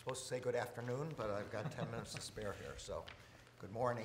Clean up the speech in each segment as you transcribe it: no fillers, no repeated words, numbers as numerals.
Supposed to say good afternoon, but I've got 10 minutes to spare here, so good morning.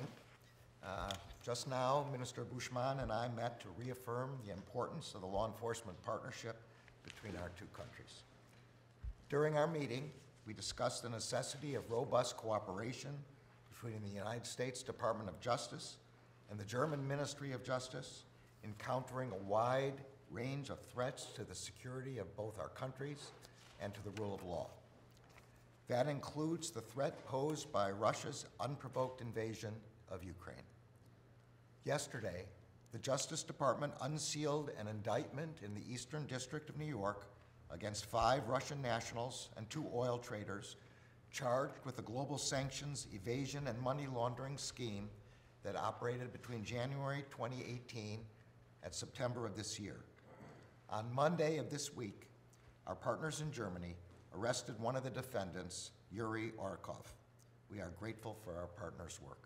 Just now, Minister Bushman and I met to reaffirm the importance of the law enforcement partnership between our two countries. During our meeting, we discussed the necessity of robust cooperation between the United States Department of Justice and the German Ministry of Justice in countering a wide range of threats to the security of both our countries and to the rule of law. That includes the threat posed by Russia's unprovoked invasion of Ukraine. Yesterday, the Justice Department unsealed an indictment in the Eastern District of New York against 5 Russian nationals and 2 oil traders charged with a global sanctions evasion and money laundering scheme that operated between January 2018 and September of this year. On Monday of this week, our partners in Germany arrested one of the defendants, Yuri Orkov. We are grateful for our partner's work.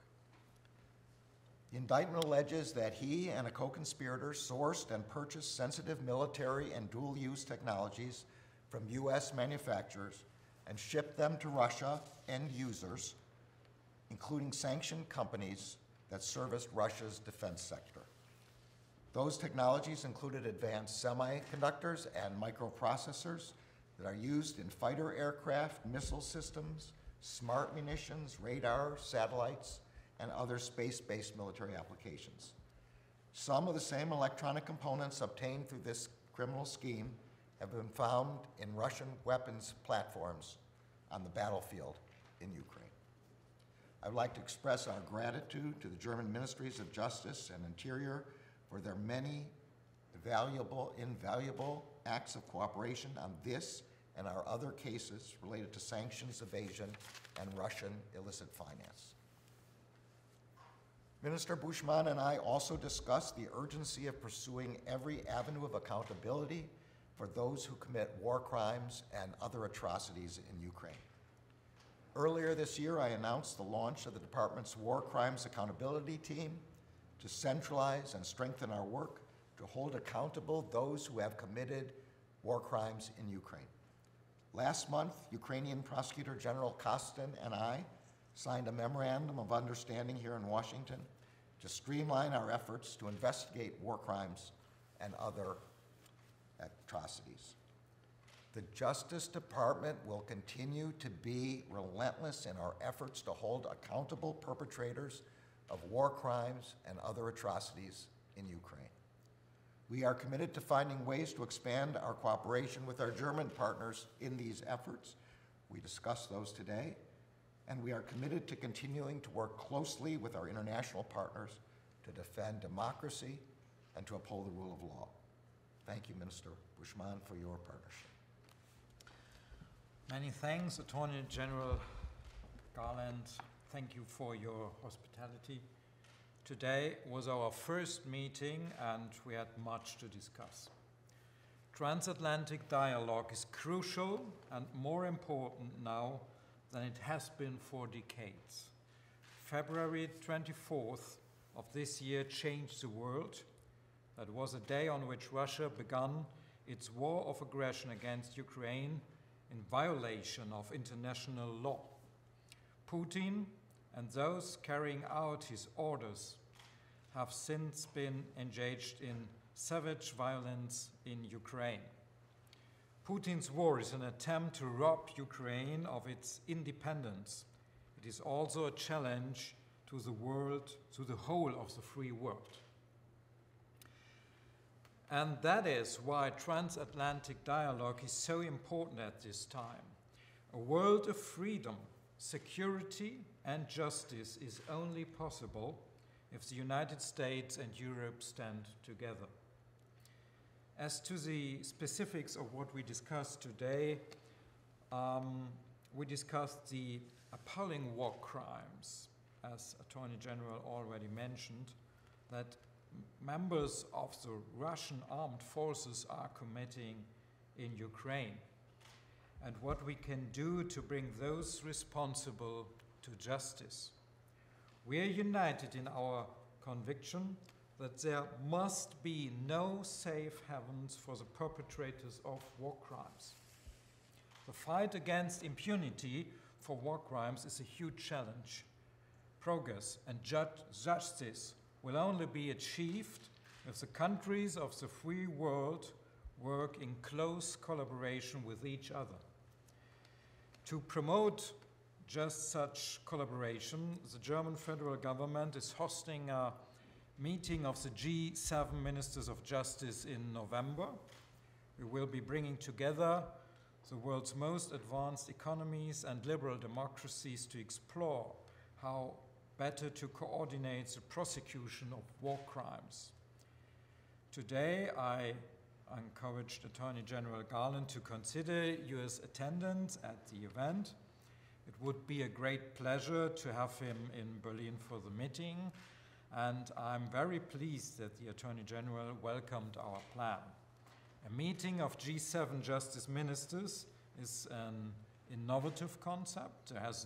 The indictment alleges that he and a co-conspirator sourced and purchased sensitive military and dual-use technologies from U.S. manufacturers and shipped them to Russia end users, including sanctioned companies that serviced Russia's defense sector. Those technologies included advanced semiconductors and microprocessors that are used in fighter aircraft, missile systems, smart munitions, radar, satellites, and other space-based military applications. Some of the same electronic components obtained through this criminal scheme have been found in Russian weapons platforms on the battlefield in Ukraine. I would like to express our gratitude to the German Ministries of Justice and Interior for their many invaluable acts of cooperation on this and our other cases related to sanctions evasion and Russian illicit finance. Minister Bushman and I also discussed the urgency of pursuing every avenue of accountability for those who commit war crimes and other atrocities in Ukraine. Earlier this year, I announced the launch of the department's War Crimes Accountability Team to centralize and strengthen our work to hold accountable those who have committed war crimes in Ukraine. Last month, Ukrainian Prosecutor General Kostin and I signed a memorandum of understanding here in Washington to streamline our efforts to investigate war crimes and other atrocities. The Justice Department will continue to be relentless in our efforts to hold accountable perpetrators of war crimes and other atrocities in Ukraine. We are committed to finding ways to expand our cooperation with our German partners in these efforts. We discussed those today, and we are committed to continuing to work closely with our international partners to defend democracy and to uphold the rule of law. Thank you, Minister Bushman, for your partnership. Many thanks, Attorney General Garland. Thank you for your hospitality. Today was our first meeting and we had much to discuss. Transatlantic dialogue is crucial and more important now than it has been for decades. February 24th of this year changed the world. That was a day on which Russia began its war of aggression against Ukraine in violation of international law. Putin and those carrying out his orders have since been engaged in savage violence in Ukraine. Putin's war is an attempt to rob Ukraine of its independence. It is also a challenge to the world, to the whole of the free world. And that is why transatlantic dialogue is so important at this time. A world of freedom, security, and justice is only possible if the United States and Europe stand together. As to the specifics of what we discussed today, we discussed the appalling war crimes, as Attorney General already mentioned, that members of the Russian armed forces are committing in Ukraine, and what we can do to bring those responsible to justice. We are united in our conviction that there must be no safe havens for the perpetrators of war crimes. The fight against impunity for war crimes is a huge challenge. Progress and justice will only be achieved if the countries of the free world work in close collaboration with each other. To promote just such collaboration, the German federal government is hosting a meeting of the G7 Ministers of Justice in November. We will be bringing together the world's most advanced economies and liberal democracies to explore how better to coordinate the prosecution of war crimes. Today, I encouraged Attorney General Garland to consider US attendance at the event. It would be a great pleasure to have him in Berlin for the meeting, and I'm very pleased that the Attorney General welcomed our plan. A meeting of G7 justice ministers is an innovative concept.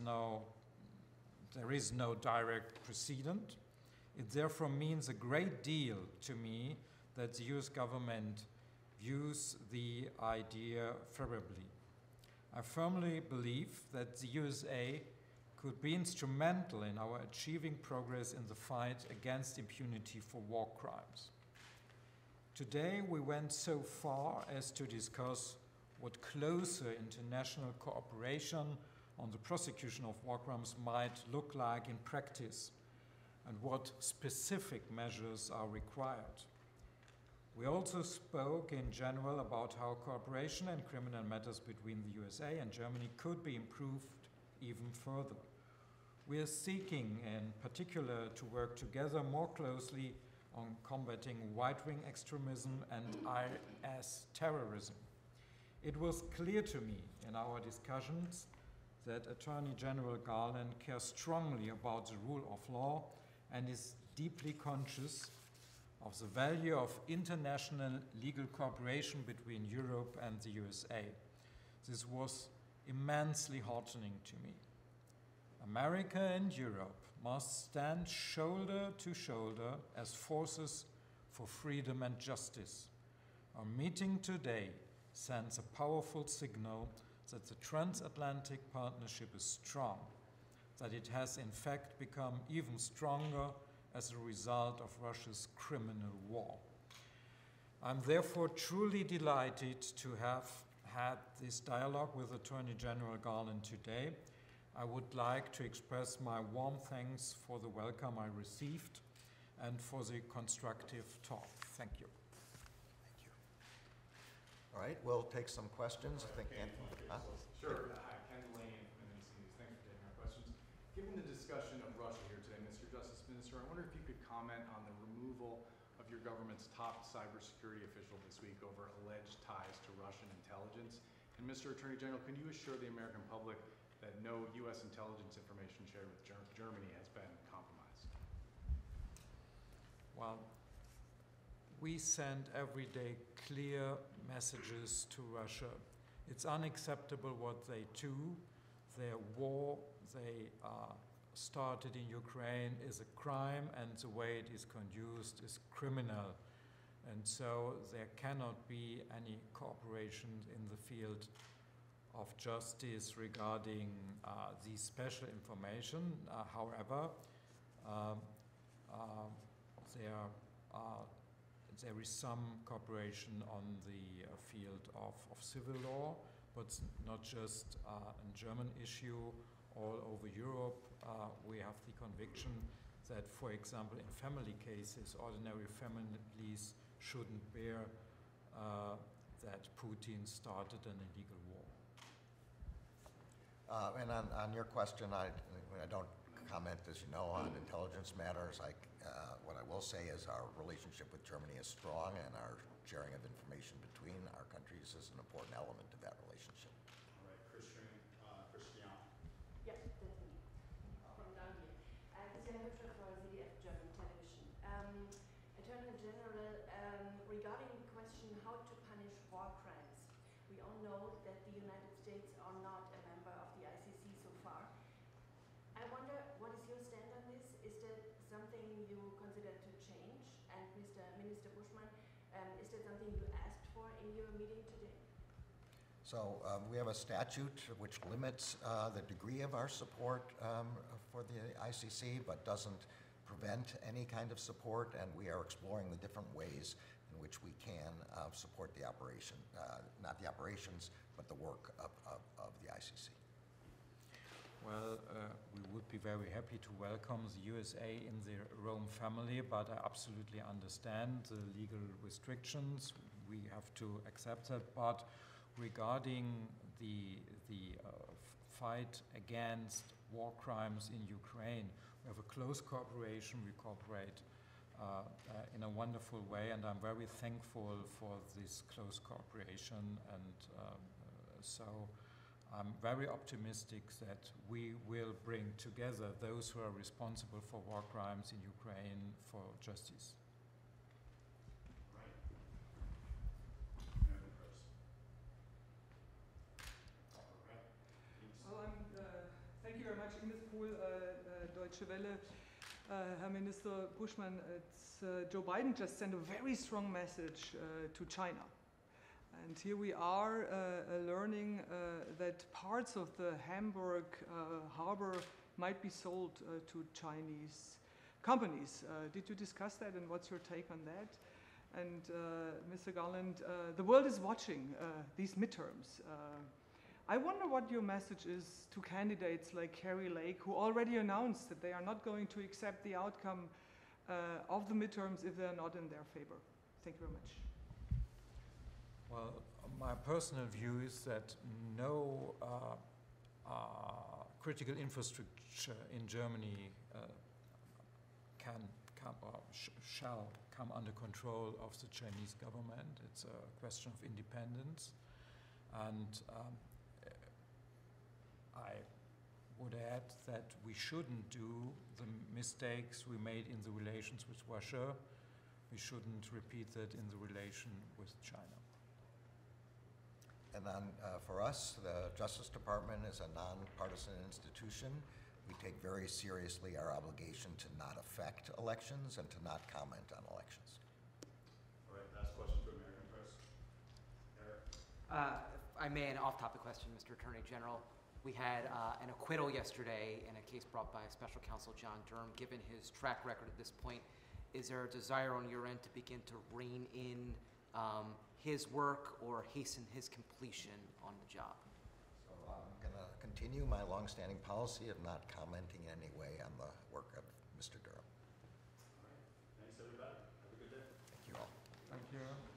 There is no direct precedent. It therefore means a great deal to me that the US government views the idea favorably. I firmly believe that the USA could be instrumental in our achieving progress in the fight against impunity for war crimes. Today, we went so far as to discuss what closer international cooperation on the prosecution of war crimes might look like in practice and what specific measures are required. We also spoke in general about how cooperation in criminal matters between the USA and Germany could be improved even further. We are seeking in particular to work together more closely on combating right-wing extremism and IS terrorism. It was clear to me in our discussions that Attorney General Garland cares strongly about the rule of law and is deeply conscious of the value of international legal cooperation between Europe and the USA. This was immensely heartening to me. America and Europe must stand shoulder to shoulder as forces for freedom and justice. Our meeting today sends a powerful signal that the transatlantic partnership is strong, that it has in fact become even stronger as a result of Russia's criminal war. I'm therefore truly delighted to have had this dialogue with Attorney General Garland today. I would like to express my warm thanks for the welcome I received and for the constructive talk. Thank you. Thank you. All right, we'll take some questions. I think Anthony. Sure. Hi, Ken Lane from NBC News. Thanks for taking our questions. Given the discussion of Russia here today, Mr. Justice Minister, I wonder if you could comment on the removal of your government's top cybersecurity official this week over alleged ties to Russian intelligence. And Mr. Attorney General, can you assure the American public that no U.S. intelligence information shared with Germany has been compromised? Well, we send every day clear messages to Russia. It's unacceptable what they do. Their war they started in Ukraine is a crime, and the way it is conduced is criminal. And so there cannot be any cooperation in the field of justice regarding the special information. However, there is some cooperation on the field of civil law, but not just a German issue. All over Europe, we have the conviction that, for example, in family cases, ordinary families shouldn't bear that Putin started an illegal war. And on your question, I don't comment, as you know, on intelligence matters. What I will say is our relationship with Germany is strong, and our sharing of information between our countries is an important element of that relationship. All right, Christian. Yes, that's me. From down here. Christian Hübscher for ZDF German Television. Attorney General, regarding the question how to punish war crimes, we all know that the United States are not a member of the ICC so far. I wonder, what is your stand on this? Is that something you consider to change? And Minister Buschmann, is that something you asked for in your meeting today? So we have a statute which limits the degree of our support for the ICC, but doesn't prevent any kind of support, and we are exploring the different ways in which we can support the operation, not the operations, but the work of the ICC. Well, we would be very happy to welcome the USA in the Rome family, but I absolutely understand the legal restrictions. We have to accept that. But regarding the fight against war crimes in Ukraine, we have a close cooperation. We cooperate in a wonderful way, and I'm very thankful for this close cooperation. And so I'm very optimistic that we will bring together those who are responsible for war crimes in Ukraine for justice. Well, thank you very much, Ines Pohl, Deutsche Welle. Herr Minister Buschmann, Joe Biden just sent a very strong message to China. And here we are learning that parts of the Hamburg harbor might be sold to Chinese companies. Did you discuss that, and what's your take on that? And Mr. Garland, the world is watching these midterms. I wonder what your message is to candidates like Carrie Lake, who already announced that they are not going to accept the outcome of the midterms if they're not in their favor. Thank you very much. Well, my personal view is that no critical infrastructure in Germany can come or shall come under control of the Chinese government. It's a question of independence. And I would add that we shouldn't do the mistakes we made in the relations with Russia. We shouldn't repeat that in the relation with China. And then for us, the Justice Department is a nonpartisan institution. We take very seriously our obligation to not affect elections and to not comment on elections. All right, last question to American Press. Eric. If I may, an off-topic question, Mr. Attorney General. We had an acquittal yesterday in a case brought by Special Counsel John Durham. Given his track record at this point, is there a desire on your end to begin to rein in his work or hasten his completion on the job? So I'm going to continue my longstanding policy of not commenting in any way on the work of Mr. Durham. All right. Thanks, everybody. Have a good day. Thank you all. Thank you.